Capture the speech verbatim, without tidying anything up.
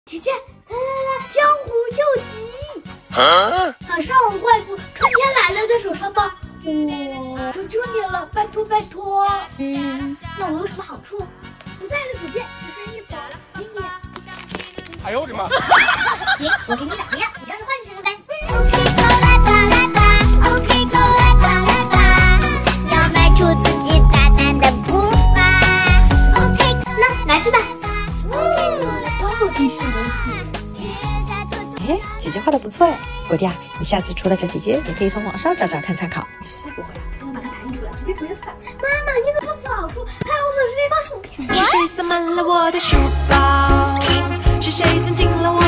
姐姐，来来来，江湖救急！啊、马上我会附春天来了的手抄包。我求求你了，拜托拜托。嗯，那我有什么好处？不在的主编只是一走，给你。 哎呦我的妈！ 行，我给你两面，你照着换就行了呗。 OK， go 来吧来吧 ，OK， go 来吧来吧，要迈出自己大胆的步伐。OK， 那来吃吧。到底是我姐。 哎，姐姐画的不错哎，果弟啊，你下次除了找姐姐，也可以从网上找找看参考。 实在不会，让我把它打印出来，直接涂颜色。妈妈，你怎么不早说？还有粉是那包薯片。 是谁塞满了我的书包？是谁钻进了我